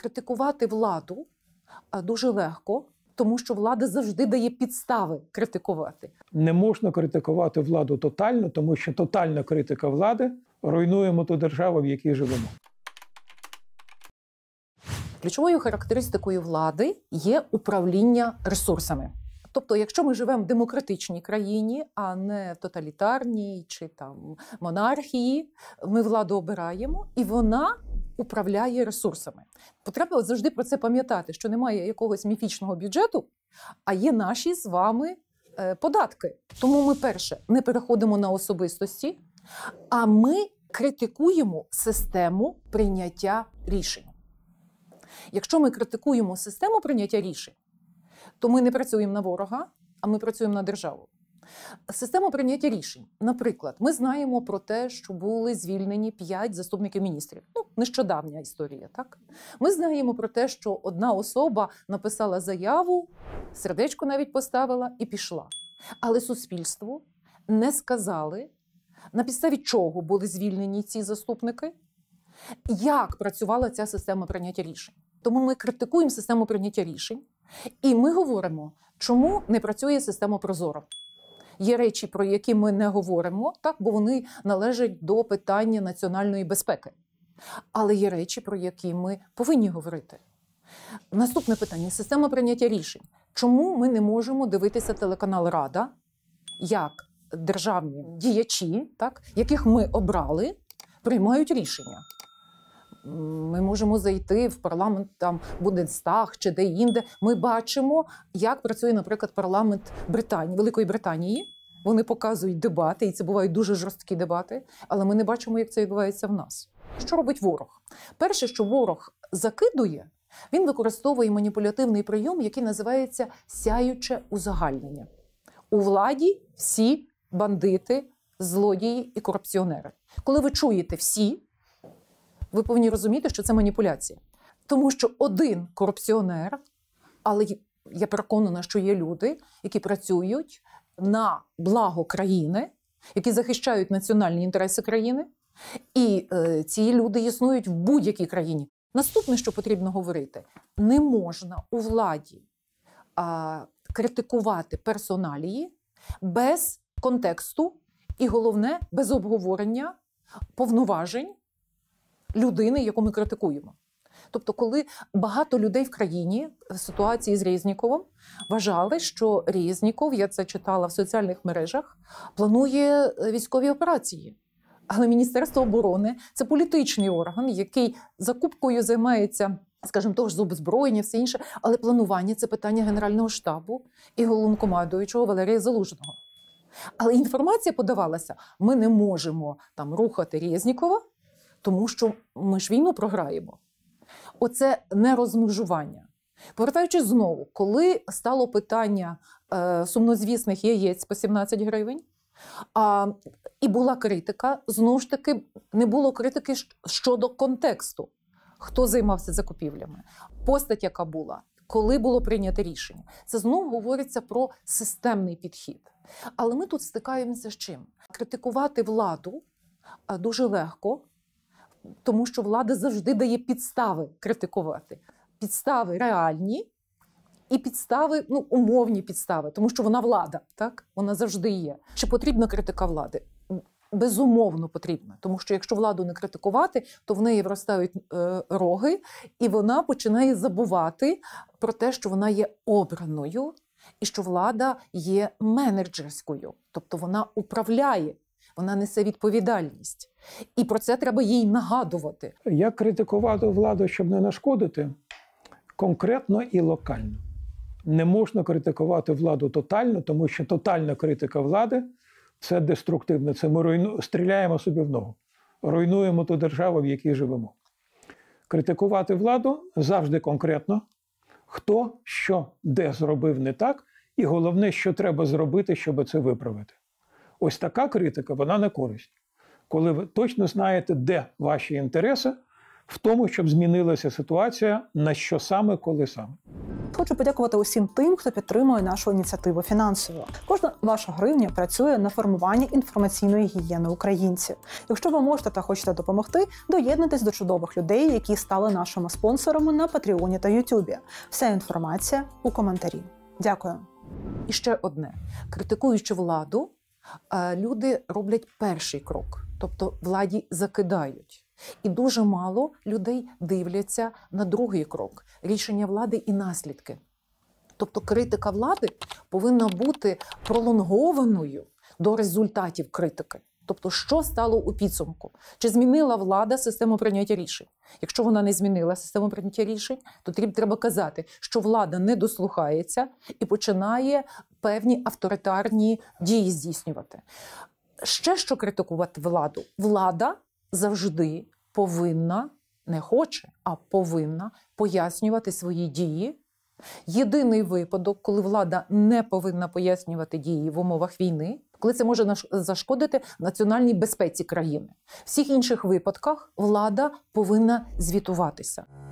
Критикувати владу дуже легко, тому що влада завжди дає підстави критикувати. Не можна критикувати владу тотально, тому що тотальна критика влади руйнує ту державу, в якій живемо. Ключовою характеристикою влади є управління ресурсами. Тобто, якщо ми живемо в демократичній країні, а не в тоталітарній чи там монархії, ми владу обираємо, і вона управляє ресурсами. Треба завжди про це пам'ятати, що немає якогось міфічного бюджету, а є наші з вами податки. Тому ми, перше, не переходимо на особистості, а ми критикуємо систему прийняття рішень. Якщо ми критикуємо систему прийняття рішень, то ми не працюємо на ворога, а ми працюємо на державу. Система прийняття рішень. Наприклад, ми знаємо про те, що були звільнені 5 заступників міністрів. Нещодавня історія, так? Ми знаємо про те, що одна особа написала заяву, сердечко навіть поставила і пішла. Але суспільству не сказали, на підставі чого були звільнені ці заступники, як працювала ця система прийняття рішень. Тому ми критикуємо систему прийняття рішень, і ми говоримо, чому не працює система ProZorro. Є речі, про які ми не говоримо, так, бо вони належать до питання національної безпеки. Але є речі, про які ми повинні говорити. Наступне питання – система прийняття рішень. Чому ми не можемо дивитися телеканал «Рада», як державні діячі, так, яких ми обрали, приймають рішення? Ми можемо зайти в парламент, там, Бундестаг чи де-інде. Ми бачимо, як працює, наприклад, парламент Великої Британії. Вони показують дебати, і це бувають дуже жорсткі дебати, але ми не бачимо, як це відбувається в нас. Що робить ворог? Перше, що ворог закидує, він використовує маніпулятивний прийом, який називається сяюче узагальнення. У владі всі бандити, злодії і корупціонери. Коли ви чуєте «всі», ви повинні розуміти, що це маніпуляція. Тому що один корупціонер, але я переконана, що є люди, які працюють на благо країни, які захищають національні інтереси країни, і ці люди існують в будь-якій країні. Наступне, що потрібно говорити, не можна у владі критикувати персоналії без контексту і, головне, без обговорення повноважень людини, яку ми критикуємо. Тобто, коли багато людей в країні в ситуації з Резніковим вважали, що Резніков, я це читала в соціальних мережах, планує військові операції. Але Міністерство оборони – це політичний орган, який закупкою займається, скажімо, того ж з озброєння, все інше, але планування – це питання Генерального штабу і головнокомандуючого Валерія Залужного. Але інформація подавалася, ми не можемо там рухати Резнікова, тому що ми ж війну програємо. Оце не розмежування. Повертаючись знову, коли стало питання сумнозвісних яєць по 17 гривень, і була критика, знову ж таки не було критики щодо контексту. Хто займався закупівлями, постать яка була, коли було прийнято рішення. Це знову говориться про системний підхід. Але ми тут стикаємося з чим? Критикувати владу дуже легко, тому що влада завжди дає підстави критикувати. Підстави реальні і підстави, умовні підстави, тому що вона влада, так? Вона завжди є. Чи потрібна критика влади? Безумовно потрібна, тому що якщо владу не критикувати, то в неї виростають роги, і вона починає забувати про те, що вона є обраною, і що влада є менеджерською, тобто вона управляє. Вона несе відповідальність. І про це треба їй нагадувати. Як критикувати владу, щоб не нашкодити? Конкретно і локально. Не можна критикувати владу тотально, тому що тотальна критика влади – це деструктивно. Це ми стріляємо собі в ногу. Руйнуємо ту державу, в якій живемо. Критикувати владу завжди конкретно. Хто, що, де зробив не так. І головне, що треба зробити, щоб це виправити. Ось така критика, вона на користь. Коли ви точно знаєте, де ваші інтереси, в тому, щоб змінилася ситуація, на що саме, коли саме. Хочу подякувати усім тим, хто підтримує нашу ініціативу фінансово. Кожна ваша гривня працює на формування інформаційної гігієни українців. Якщо ви можете та хочете допомогти, доєднуйтесь до чудових людей, які стали нашими спонсорами на Патреоні та Ютубі. Вся інформація у коментарі. Дякую. І ще одне. Критикуючи владу, люди роблять перший крок. Тобто владі закидають. І дуже мало людей дивляться на другий крок – рішення влади і наслідки. Тобто критика влади повинна бути пролонгованою до результатів критики. Тобто, що стало у підсумку? Чи змінила влада систему прийняття рішень? Якщо вона не змінила систему прийняття рішень, то треба казати, що влада не дослухається і починає певні авторитарні дії здійснювати. Ще що критикувати владу? Влада завжди повинна, не хоче, а повинна пояснювати свої дії. Єдиний випадок, коли влада не повинна пояснювати дії в умовах війни, коли це може зашкодити національній безпеці країни. В всіх інших випадках влада повинна звітуватися.